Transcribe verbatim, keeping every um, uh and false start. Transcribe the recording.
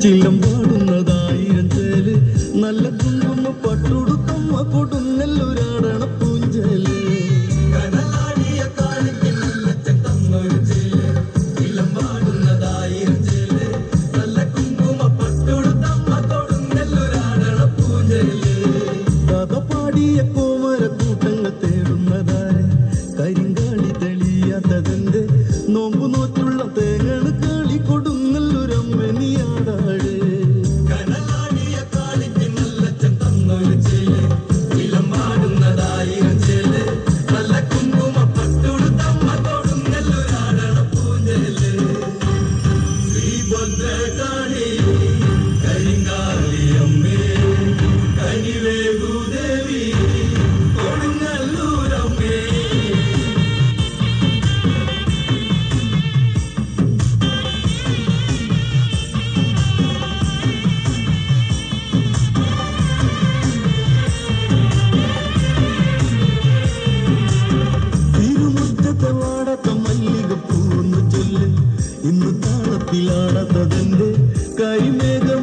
ചിലമ്പാടുന്നതായിരം ചേല് നല്ല കുങ്കുമ പട്ടുടുത്തമ്മ കൊടുങ്ങല്ലൊരാടണ പൂഞ്ചേല് കഥ പാടിയ കോമര കൂട്ടങ്ങൾ തേടുന്നതാരെ കരിങ്കാളി തെളിയാത്തതെന്റെ നോമ്പു നോറ്റുള്ള തേങ്ങണ് കളി കൊടുങ്ങല്ലൊരമ്മനിയാടാട് മല്ലിക പൂന്ന് ചൊല്ല് ഇന്ന് താളത്തിലാണതന്റെ കൈമേഘ